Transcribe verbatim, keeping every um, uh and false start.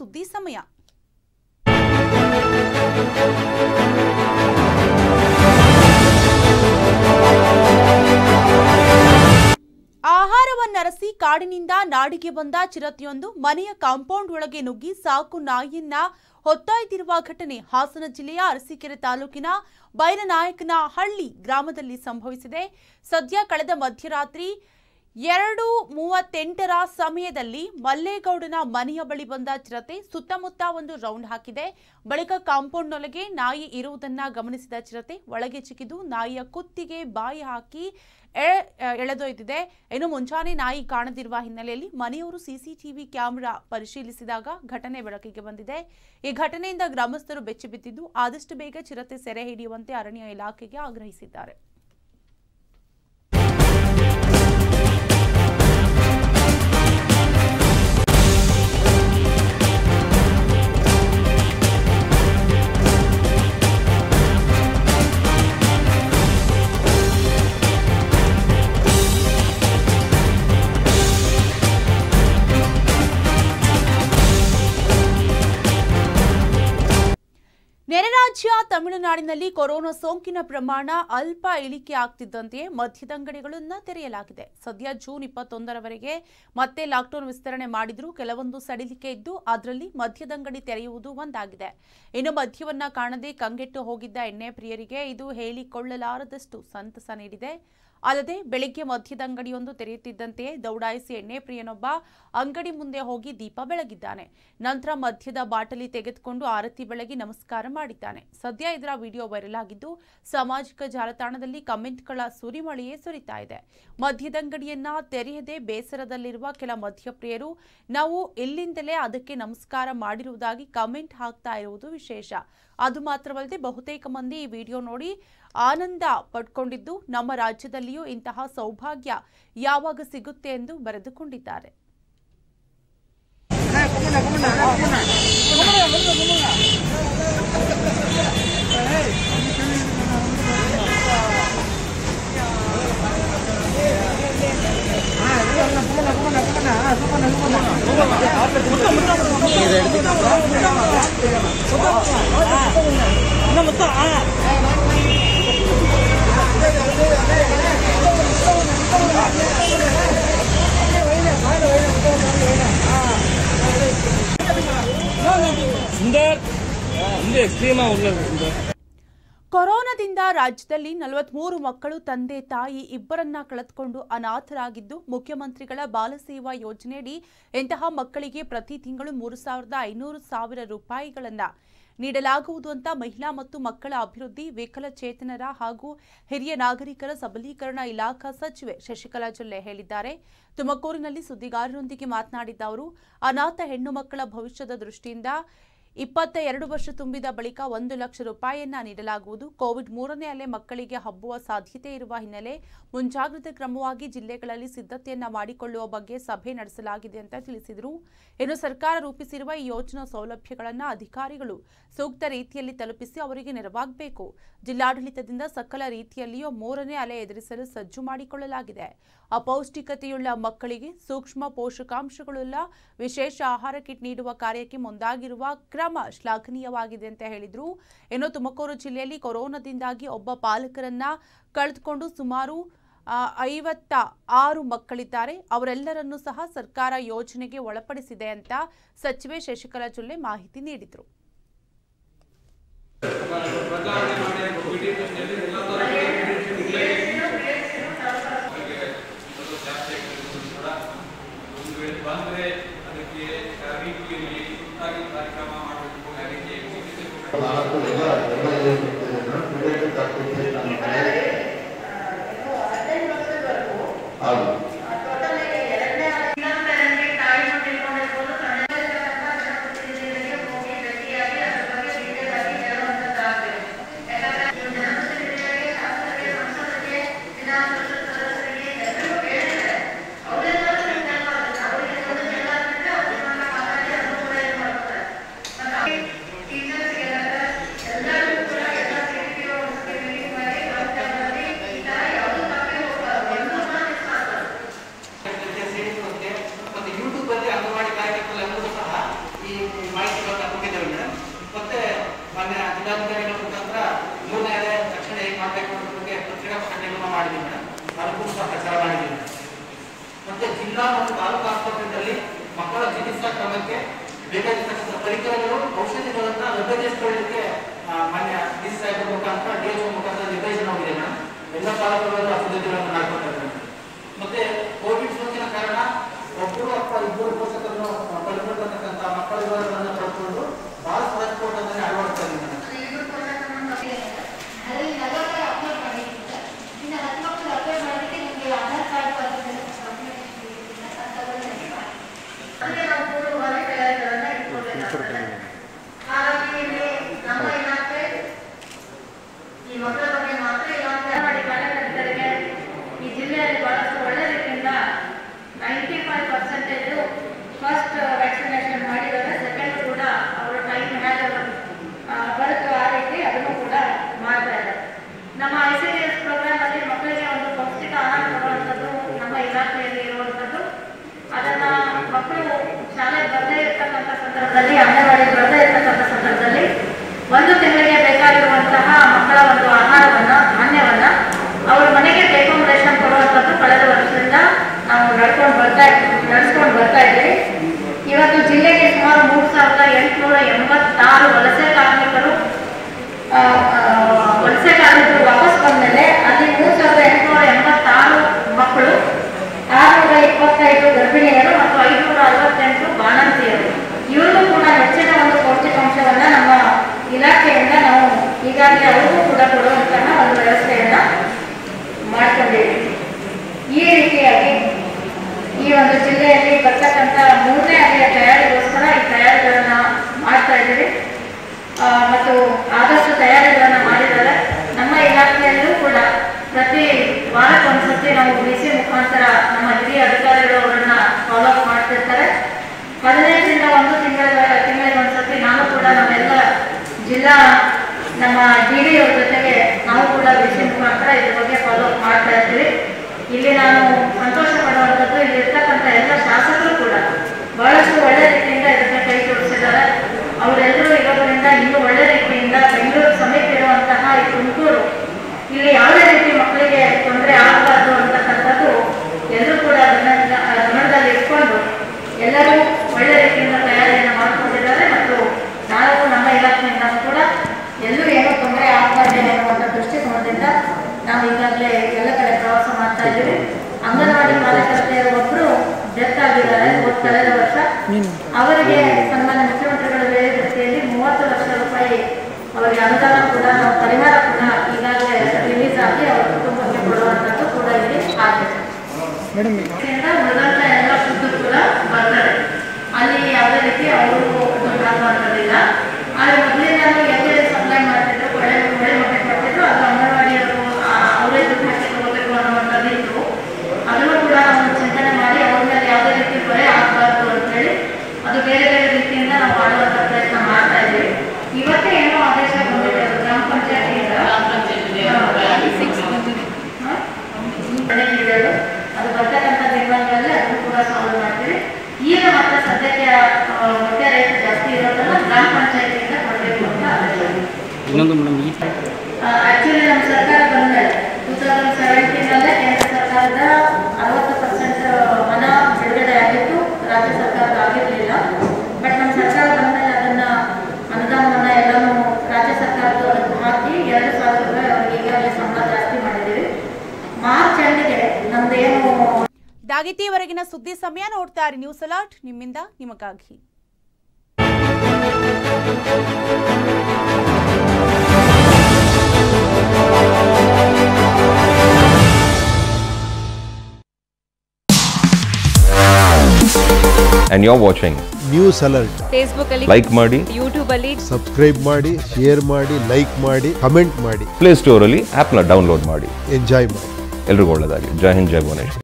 ಸುದ್ದಿ ಸಮಯ. ಆಹಾರವನ್ನರಸಿ ಕಾಡಿನಿಂದ ನಾಡಿಗೆ ಬಂದ ಚಿರತೆಯೊಂದು ಮನೆಯ ಕಾಂಪೌಂಡ್ ಒಳಗೆ ನುಗ್ಗಿ ಸಾಕು ನಾಯಿಯನ್ನ ಹೊತ್ತೊಯ್ದಿರುವ ಘಟನೆ ಹಾಸನ ಜಿಲ್ಲೆಯ ಅರಸೀಕೆರೆ ತಾಲೂಕಿನ ಬೈರನಾಯಕನಹಳ್ಳಿ ಗ್ರಾಮದಲ್ಲಿ ಸಂಭವಿಸಿದೆ. ಸದ್ಯ ಕಳೆದ ಮಧ್ಯರಾತ್ರಿ ಎರಡು ಮೂವತ್ತೆಂಟರ ಸಮಯದಲ್ಲಿ ಮಲ್ಲೇಗೌಡನ ಮನೆಯ ಬಳಿ ಬಂದ ಚಿರತೆ ಸುತ್ತಮುತ್ತ ಒಂದು ರೌಂಡ್ ಹಾಕಿದೆ. ಬಳಿಕ ಕಾಂಪೌಂಡ್ನೊಳಗೆ ನಾಯಿ ಇರುವುದನ್ನ ಗಮನಿಸಿದ ಚಿರತೆ ಒಳಗೆ ಚಿಕ್ಕಿದ್ದು ನಾಯಿಯ ಕುತ್ತಿಗೆ ಬಾಯಿ ಹಾಕಿ ಎಳೆದೊಯ್ದಿದೆ. ಇನ್ನು ಮುಂಜಾನೆ ನಾಯಿ ಕಾಣದಿರುವ ಹಿನ್ನೆಲೆಯಲ್ಲಿ ಮನೆಯವರು ಸಿಸಿಟಿವಿ ಕ್ಯಾಮೆರಾ ಪರಿಶೀಲಿಸಿದಾಗ ಘಟನೆ ಬೆಳಕಿಗೆ ಬಂದಿದೆ. ಈ ಘಟನೆಯಿಂದ ಗ್ರಾಮಸ್ಥರು ಬೆಚ್ಚಿಬಿದ್ದಿದ್ದು ಆದಷ್ಟು ಬೇಗ ಚಿರತೆ ಸೆರೆ ಹಿಡಿಯುವಂತೆ ಅರಣ್ಯ ಇಲಾಖೆಗೆ ಆಗ್ರಹಿಸಿದ್ದಾರೆ. ನೆರೆ ರಾಜ್ಯ ತಮಿಳುನಾಡಿನಲ್ಲಿ ಕೊರೋನಾ ಸೋಂಕಿನ ಪ್ರಮಾಣ ಅಲ್ಪ ಇಳಿಕೆ ಆಗ್ತಿದ್ದಂತೆಯೇ ಮದ್ಯದಂಗಡಿಗಳನ್ನು ತೆರೆಯಲಾಗಿದೆ. ಸದ್ಯ ಜೂನ್ ಇಪ್ಪತ್ತೊಂದರವರೆಗೆ ಮತ್ತೆ ಲಾಕ್ಡೌನ್ ವಿಸ್ತರಣೆ ಮಾಡಿದ್ರೂ ಕೆಲವೊಂದು ಸಡಿಲಿಕೆ ಇದ್ದು ಅದರಲ್ಲಿ ಮದ್ಯದಂಗಡಿ ತೆರೆಯುವುದು ಒಂದಾಗಿದೆ. ಇನ್ನು ಮದ್ಯವನ್ನ ಕಾಣದೆ ಕಂಗೆಟ್ಟು ಹೋಗಿದ್ದ ಎಣ್ಣೆ ಪ್ರಿಯರಿಗೆ ಇದು ಹೇಳಿಕೊಳ್ಳಲಾರದಷ್ಟು ಸಂತಸ ನೀಡಿದೆ. ಅಲ್ಲದೆ ಬೆಳಿಗ್ಗೆ ಮದ್ಯದಂಗಡಿಯೊಂದು ತೆರೆಯುತ್ತಿದ್ದಂತೆಯೇ ದೌಡಾಯಿಸಿ ಎಣ್ಣೆ ಪ್ರಿಯನೊಬ್ಬ ಅಂಗಡಿ ಮುಂದೆ ಹೋಗಿ ದೀಪ ಬೆಳಗಿದ್ದಾನೆ. ನಂತರ ಮದ್ಯದ ಬಾಟಲಿ ತೆಗೆದುಕೊಂಡು ಆರತಿ ಬೆಳಗಿ ನಮಸ್ಕಾರ ಮಾಡಿದ್ದಾನೆ. ಸದ್ಯ ಇದರ ವಿಡಿಯೋ ವೈರಲ್ ಆಗಿದ್ದು ಸಾಮಾಜಿಕ ಜಾಲತಾಣದಲ್ಲಿ ಕಮೆಂಟ್ಗಳ ಸುರಿಮಳೆಯೇ ಸುರಿತಾ ಇದೆ. ಮದ್ಯದಂಗಡಿಯನ್ನ ತೆರೆಯದೆ ಬೇಸರದಲ್ಲಿರುವ ಕೆಲ ಮದ್ಯಪ್ರಿಯರು ನಾವು ಇಲ್ಲಿಂದಲೇ ಅದಕ್ಕೆ ನಮಸ್ಕಾರ ಮಾಡಿರುವುದಾಗಿ ಕಮೆಂಟ್ ಹಾಕ್ತಾ ಇರುವುದು ವಿಶೇಷ. ಅದು ಮಾತ್ರವಲ್ಲದೆ ಬಹುತೇಕ ಮಂದಿ ಈ ವಿಡಿಯೋ ನೋಡಿ ಆನಂದ ಪಡ್ಕೊಂಡಿದ್ದು ನಮ್ಮ ರಾಜ್ಯದಲ್ಲಿಯೂ ಇಂತಹ ಸೌಭಾಗ್ಯ ಯಾವಾಗ ಸಿಗುತ್ತೆ ಎಂದು ಬರೆದುಕೊಂಡಿದ್ದಾರೆ. ಕೊರೋನಾದಿಂದ ರಾಜ್ಯದಲ್ಲಿ ನಲವತ್ಮೂರು ಮಕ್ಕಳು ತಂದೆ ತಾಯಿ ಇಬ್ಬರನ್ನ ಕಳೆದುಕೊಂಡು ಅನಾಥರಾಗಿದ್ದು ಮುಖ್ಯಮಂತ್ರಿಗಳ ಬಾಲಸೇವಾ ಯೋಜನೆಯಡಿ ಇಂತಹ ಮಕ್ಕಳಿಗೆ ಪ್ರತಿ ತಿಂಗಳು ಮೂರು ಸಾವಿರದ ಐನೂರು ಸಾವಿರ ರೂಪಾಯಿಗಳನ್ನ ನೀಡಲಾಗುವುದು ಅಂತ ಮಹಿಳಾ ಮತ್ತು ಮಕ್ಕಳ ಅಭಿವೃದ್ಧಿ, ವಿಕಲಚೇತನರ ಹಾಗೂ ಹಿರಿಯ ನಾಗರಿಕರ ಸಬಲೀಕರಣ ಇಲಾಖಾ ಸಚಿವೆ ಶಶಿಕಲಾ ಜೊಲ್ಲೆ ಹೇಳಿದ್ದಾರೆ. ತುಮಕೂರಿನಲ್ಲಿ ಸುದ್ದಿಗಾರರೊಂದಿಗೆ ಮಾತನಾಡಿದ ಅವರು ಅನಾಥ ಹೆಣ್ಣು ಮಕ್ಕಳ ಭವಿಷ್ಯದ ದೃಷ್ಟಿಯಿಂದ ಇಪ್ಪತ್ತ ಎರಡು ವರ್ಷ ತುಂಬಿದ ಬಳಿಕ ಒಂದು ಲಕ್ಷ ರೂಪಾಯಿಯನ್ನ ನೀಡಲಾಗುವುದು. ಕೋವಿಡ್ ಮೂರನೇ ಅಲೆ ಮಕ್ಕಳಿಗೆ ಹಬ್ಬುವ ಸಾಧ್ಯತೆ ಇರುವ ಹಿನ್ನೆಲೆ ಮುಂಜಾಗ್ರತಾ ಕ್ರಮವಾಗಿ ಜಿಲ್ಲೆಗಳಲ್ಲಿ ಸಿದ್ಧತೆಯನ್ನ ಮಾಡಿಕೊಳ್ಳುವ ಬಗ್ಗೆ ಸಭೆ ನಡೆಸಲಾಗಿದೆ ಅಂತ ತಿಳಿಸಿದರು. ಇನ್ನು ಸರ್ಕಾರ ರೂಪಿಸಿರುವ ಈ ಯೋಜನಾ ಸೌಲಭ್ಯಗಳನ್ನು ಅಧಿಕಾರಿಗಳು ಸೂಕ್ತ ರೀತಿಯಲ್ಲಿ ತಲುಪಿಸಿ ಅವರಿಗೆ ನೆರವಾಗಬೇಕು. ಜಿಲ್ಲಾಡಳಿತದಿಂದ ಸಕಲ ರೀತಿಯಲ್ಲಿಯೂ ಮೂರನೇ ಅಲೆ ಎದುರಿಸಲು ಸಜ್ಜು ಮಾಡಿಕೊಳ್ಳಲಾಗಿದೆ. ಅಪೌಷ್ಟಿಕತೆಯುಳ್ಳ ಮಕ್ಕಳಿಗೆ ಸೂಕ್ಷ್ಮ ಪೋಷಕಾಂಶಗಳುಳ್ಳ ವಿಶೇಷ ಆಹಾರ ಕಿಟ್ ನೀಡುವ ಕಾರ್ಯಕ್ಕೆ ಮುಂದಾಗಿರುವ ಕ್ರಮ ಶ್ಲಾಘನೀಯವಾಗಿದೆ ಅಂತ ಹೇಳಿದ್ರು. ಇನ್ನು ತುಮಕೂರು ಜಿಲ್ಲೆಯಲ್ಲಿ ಕೊರೋನಾದಿಂದಾಗಿ ಒಬ್ಬ ಪಾಲಕರನ್ನ ಕಳೆದುಕೊಂಡು ಸುಮಾರು ಐವತ್ತ ಆರು ಮಕ್ಕಳಿದ್ದಾರೆ. ಅವರೆಲ್ಲರನ್ನೂ ಸಹ ಸರ್ಕಾರ ಯೋಜನೆಗೆ ಒಳಪಡಿಸಿದೆ ಅಂತ ಸಚಿವೆ ಶಶಿಕಲಾ ಜೊಲ್ಲೆ ಮಾಹಿತಿ ನೀಡಿದರು. ಸಹ ಪ್ರಚಾರ ಮಾಡಿದ್ದೀವಿ. ಮತ್ತೆ ಜಿಲ್ಲಾ ಮತ್ತು ತಾಲೂಕು ಆಸ್ಪತ್ರೆಗಳಲ್ಲಿ ಮಕ್ಕಳ ಚಿಕಿತ್ಸಾ ಕ್ರಮಕ್ಕೆ ಬೇಕಾಗಿರ್ತಕ್ಕಂಥ ಪರಿಕರಗಳು ಔಷಧಿಗಳನ್ನು ಲಭ್ಯತೆಗೊಳ್ಳಲಿಕ್ಕೆ ಮಾನ್ಯ ಡಿ ಸಿ ಸಾಹೇಬರ ಮುಖಾಂತರ ಡಿ ಎಚ್ ಒ ಮುಖಾಂತರ ನಿರ್ದೇಶನ ಹೋಗಿದೆ ಮೇಡಮ್. ಎಲ್ಲ ತಾಲೂಕುಗಳು ಆ ಸಿದ್ಧತೆಗಳನ್ನು ಮಾಡ್ಕೊಳ್ತಾರೆ. ಮತ್ತೆ ಕೋವಿಡ್ ಸೋಂಕಿನ ಕಾರಣ ಒಬ್ಬರು ಅಥವಾ ಇಬ್ಬರು ಪೋಷಕರನ್ನು ತಲುಪಿರ್ತಕ್ಕಂಥ ಮಕ್ಕಳ ವಿವರಗಳನ್ನು ಪಡೆದುಕೊಂಡು ಬಹಳ ಟ್ರಾನ್ಸ್ಪೋರ್ಟ್ ಅಂದರೆ ಅಳವಡಿಸ್ತಾ ಇದ್ದೀವಿ. ಈ ಮಕ್ಕಳ ಬಗ್ಗೆ ಮಾತ್ರ ಅಂಗನವಾಡಿ ಕಾರ್ಯಕರ್ತರಿಗೆ ಈ ಜಿಲ್ಲೆಯಲ್ಲಿ ಬಹಳಷ್ಟು ಒಳ್ಳೆ ರೀತಿಯಿಂದ ninety five percentage first vaccination ಮಾಡಿದರೆ ಸೆಕೆಂಡ್ ಕೂಡ ಅವರ ಟೈಮ್ ಹೇಗೆ ಬರುತ್ತೋ ಆ ರೀತಿ ಅದನ್ನು ಕೂಡ ಮಾಡ್ತಾ ಇದ್ದಾರೆ. ನಮ್ಮ I C D S programme ಅಲ್ಲಿ ಮಕ್ಕಳಿಗೆ ಒಂದು ಪೌಷ್ಟಿಕ ಆಹಾರ ಕೊಡುವಂಥದ್ದು ನಮ್ಮ ಇಲಾಖೆಯಲ್ಲಿ ಇರುವಂಥದ್ದು. ಅದನ್ನ ಮಕ್ಕಳು ಶಾಲೆಗೆ ಬರದೇ ಇರ್ತಕ್ಕಂಥ ಸಂದರ್ಭದಲ್ಲಿ, ಅಂಗನವಾಡಿ ಬರದೇ ಇರ್ತಕ್ಕಂಥ ಸಂದರ್ಭದಲ್ಲಿ ಒಂದು ತಿಂಗಳಿಗೆ ಬೇಕಾಗಿರುವಂತಹ ಮಕ್ಕಳ ಒಂದು ಆಹಾರವನ್ನ, ಧಾನ್ಯವನ್ನ ಅವ್ರ ಮನೆಗೆ ಟೇಕ್ ಹೋಮ್ ರೇಷನ್ ಕೊಡುವಂಥದ್ದು ಕಳೆದ ವರ್ಷದಿಂದ ನಾವು ನಡ್ಕೊಂಡು ಬರ್ತಾ ನಡೆಸ್ಕೊಂಡು ಬರ್ತಾ ಇದ್ದೀವಿ. ಇವತ್ತು ಜಿಲ್ಲೆಗೆ ಸುಮಾರು ಮೂರು ಸಾವಿರದ ಎಂಟುನೂರ ಎಂಬತ್ತಾರು ವಲಸೆ ಕಾರ್ಮಿಕರು ವಲಸೆ ಕಾರ್ಮಿಕರು ವಾಪಸ್ ಬಂದ್ಮೇಲೆ ಅಲ್ಲಿ ಮೂರು ಸಾವಿರದ ಎಂಟುನೂರ ಎಂಬತ್ತಾರು ಮಕ್ಕಳು, ಆರುನೂರ ಇಪ್ಪತ್ತೈದು ಗರ್ಭಿಣಿಯರು ಮತ್ತು ಐದುನೂರ ಅರವತ್ತೆಂಟು ಬಾಣಂತಿಯರು. ಇವ್ರಿಗೂ ಕೂಡ ಹೆಚ್ಚಿನ ಒಂದು ಪೌಷ್ಟಿಕಾಂಶವನ್ನ ನಮ್ಮ ಇಲಾಖೆಯಿಂದ ನಾವು ಈಗಾಗಲೇ ಅವ್ರಿಗೂ ಕೂಡ ಕೊಡುವಂತಹ ಒಂದು ವ್ಯವಸ್ಥೆಯನ್ನ ಮಾಡ್ಕೊಂಡಿದ್ದೀವಿ. ಈ ರೀತಿಯಾಗಿ ಈ ಒಂದು ಜಿಲ್ಲೆಯಲ್ಲಿ ಬರ್ತಕ್ಕಂಥ ಮೂರನೇ ಅಲೆಯ ತಯಾರಿಗೋಸ್ಕರ ಈ ತಯಾರಿಗಳನ್ನ ಮಾಡ್ತಾ ಇದ್ದೀವಿ ಮತ್ತು ಆದಷ್ಟು ತಯಾರಿಗಳನ್ನ ಮಾಡಿದ್ದಾರೆ. ನಮ್ಮ ಇಲಾಖೆಯಲ್ಲೂ ಕೂಡ ಪ್ರತಿ ವಾರಕ್ಕೊಂದ್ಸತಿ ನಾವು ಬಿ ಸಿ ಮುಖಾಂತರ ನಮ್ಮ ಹಿರಿಯ ಅಧಿಕಾರಿಗಳು ಅವರನ್ನ ಫಾಲೋ ಅಪ್ ಮಾಡ್ತಿರ್ತಾರೆ. ಹದಿನೈದರಿಂದ ಒಂದು ತಿಂಗಳ ತಿಂಗಳಿಗೆ ಒಂದ್ಸತಿ ನಾನು ಕೂಡ ನಮ್ಮೆಲ್ಲ ಜಿಲ್ಲಾ ನಮ್ಮ ಡಿ ಡಿ ಅವ್ರ ಜೊತೆಗೆ ನಾವು ಕೂಡ ಬಿ ಸಿ ಮುಖಾಂತರ ಇದ್ರ ಬಗ್ಗೆ ಫಾಲೋ ಅಪ್ ಮಾಡ್ತಾ ಇರ್ತೀವಿ. ಇಲ್ಲಿ ನಾನು ಸಂತೋಷ ಪಡುವಂಥದ್ದು ಇಲ್ಲಿ ಇರ್ತಕ್ಕಂಥ ಎಲ್ಲ ಶಾಸಕರು ಕೂಡ ಬಹಳಷ್ಟು ಒಳ್ಳೆ ರೀತಿಯಿಂದ ಇದಕ್ಕೆ ಕೈ ಜೋಡಿಸಿದ್ದಾರೆ. ಅವರೆಲ್ಲರೂ ಇರೋದ್ರಿಂದ ಇನ್ನೂ ಒಳ್ಳೆ ರೀತಿಯಿಂದ ಬೆಂಗಳೂರು ಸಮೀಪ ಇರುವಂತಹ ಈ ತುಮಕೂರು ಇಲ್ಲಿ ಯಾವುದೇ ರೀತಿ ಮಕ್ಕಳಿಗೆ ತೊಂದರೆ ಆಗಬಾರ್ದು ಅಂತಕ್ಕಂಥದ್ದು ಎಲ್ಲರೂ ಕೂಡ ಗಮನದಲ್ಲಿ ಇಟ್ಕೊಂಡು ಎಲ್ಲರೂ ಒಳ್ಳೆ ರೀತಿಯಿಂದ ತಯಾರಿಯನ್ನು ಮಾಡಿಕೊಂಡಿದ್ದಾರೆ. ಮತ್ತು ನಾವು ನಮ್ಮ ಇಲಾಖೆಯಿಂದ ಕೂಡ ಎಲ್ಲೂ ಏನೋ ತೊಂದರೆ ಆಗಬಾರ್ದು ಅನ್ನುವಂಥ ದೃಷ್ಟಿಕೋನದಿಂದ ನಾವು ಈಗಾಗಲೇ ಎಲ್ಲ ಕಡೆ ಪ್ರವಾಸ ಮಾಡ್ತಾ ಇದ್ದೀವಿ. ಅಂಗನವಾಡಿ ಕಾರ್ಯಕರ್ತೆಯರು ಒಬ್ಬರು ಡೆತ್ ಆಗಿದ್ದಾರೆ ಕಳೆದ ವರ್ಷ. ಅವರಿಗೆ ಸನ್ಮಾನ್ಯ ಮುಖ್ಯಮಂತ್ರಿಗಳ ವೇದಿಕೆಯಲ್ಲಿ ಮೂವತ್ತು ಲಕ್ಷ ರೂಪಾಯಿ ಅವರಿಗೆ ಅನುದಾನ ಕೂಡ ನಾವು ಪರಿಹಾರ ಕೂಡ ಈಗಾಗಲೇ ರಿಲೀಸ್ ಆಗಿ ಅವರ ಕುಟುಂಬಕ್ಕೆ ಕೊಡುವಂಥದ್ದು ಕೂಡ ಇಲ್ಲಿ ಆಗಿದೆ. ಉಳಿದಂತ ಎಲ್ಲ ಫುಡ್ ಕೂಡ ಬರ್ತಾರೆ, ಅಲ್ಲಿ ಯಾವುದೇ ರೀತಿ ಅವರು ಆಗುವಂಥದ್ದಿಲ್ಲ. ಆದರೆ ಮೊದಲಿಂದಾನು ಎಲ್ಲಿ ಸಪ್ಲೈ ಮಾಡ್ತಿದ್ರು, ಒಳ್ಳೆ ಒಳ್ಳೆ ಮೊಟ್ಟೆ ಕೊಡ್ತಿದ್ರು, ಅದು ಅಂಗನವಾಡಿಯವರು ಅವರೇ ದುಡ್ಡು ಹಾಕಿ ತಗೋಬೇಕು ಅನ್ನುವಂಥದ್ದು ಇತ್ತು. ಅದನ್ನು ಕೂಡ ನಾವು ಚಿಂತನೆ ಮಾಡಿ ಅವ್ರ ಮೇಲೆ ಯಾವುದೇ ರೀತಿ ಹೊರೆ ಆಗಬಾರ್ದು ಅಂತೇಳಿ ಅದು ಬೇರೆ ಬೇರೆ ರೀತಿಯಿಂದ ನಾವು ಮಾಡುವಂಥ ಪ್ರಯತ್ನ ಮಾಡ್ತಾ ಇದ್ದೀವಿ. ಇವತ್ತೇ ಏನೋ ಆದೇಶ ಬಂದಿದೆ ಗ್ರಾಮ ಪಂಚಾಯತಿಯಿಂದ, ಅದು ಬರ್ತಕ್ಕಂಥ ದಿನಗಳಲ್ಲಿ ಅದನ್ನು ಕೂಡ ಸಾಲ್ವ್ ಮಾಡ್ತೀವಿ. ಈಗ ಮತ್ತೆ ಸದ್ಯಕ್ಕೆ ಮೊಟ್ಟೆ ರೇಟ್ ಜಾಸ್ತಿ ಇರೋದನ್ನ ಗ್ರಾಮ ಪಂಚಾಯತಿಯಿಂದ ಕೊಡಬೇಕು ಅಂತ ಆದೇಶ. ಆಕ್ಚುಲಿ ನಮ್ಮ ಸರ್ಕಾರ ಬಂದ್ಮೇಲೆ ಟೂ ತೌಸಂಡ್ ಸೆವೆಂಟೀನ್ ಅಲ್ಲೇ ಕೇಂದ್ರ ಸರ್ಕಾರದ ಅರವತ್ತು ಪರ್ಸೆಂಟ್ ಹಣ ಬಿಡುಗಡೆ ಆಗಿತ್ತು, ರಾಜ್ಯ ಸರ್ಕಾರದ ಆಗಿರಲಿಲ್ಲ. ಬಟ್ ನಮ್ಮ ಸರ್ಕಾರ ಬಂದ್ಮೇಲೆ ಅದನ್ನ ಅನುದಾನವನ್ನ ಎಲ್ಲಾನು ರಾಜ್ಯ ಸರ್ಕಾರದವರೆಗೂ ಹಾಕಿ ಎರಡು ಸಾವಿರ ರೂಪಾಯಿ ಅವ್ರಿಗೆ ಈಗಾಗಲೇ ಸಂಬಳ ಜಾಸ್ತಿ ಮಾಡಿದ್ದೀವಿ. ಮಾರ್ಚ್ ಎಂಡಿಗೆ ನಮ್ದೇನು ಇದಾಗಿತ್ತೀವರೆಗಿನ ಸುದ್ದಿ ಸಮಯ. ನೋಡ್ತಾ ಇರಿ ನ್ಯೂಸ್ ಅಲರ್ಟ್, ನಿಮ್ಮಿಂದ ನಿಮಗಾಗಿ. And you're watching news alert. Facebook ಅಲ್ಲಿ ಲೈಕ್ ಮಾಡಿ, ಯೂಟ್ಯೂಬ್ ಅಲ್ಲಿ ಸಬ್ಸ್ಕ್ರೈಬ್ ಮಾಡಿ, ಶೇರ್ ಮಾಡಿ, ಲೈಕ್ ಮಾಡಿ, ಕಮೆಂಟ್ ಮಾಡಿ. ಪ್ಲೇ ಸ್ಟೋರ್ ಅಲ್ಲಿ ಆಪ್ ನ ಡೌನ್ಲೋಡ್ ಮಾಡಿ, ಎಂಜಾಯ್ ಮಾಡಿ. ಎಲ್ರಿಗೂ ಒಳ್ಳೆಯದಾಗಲಿ. ಜೈ ಹಿಂದ್, ಜೈ ಭುವನೇಶ್ವರ್.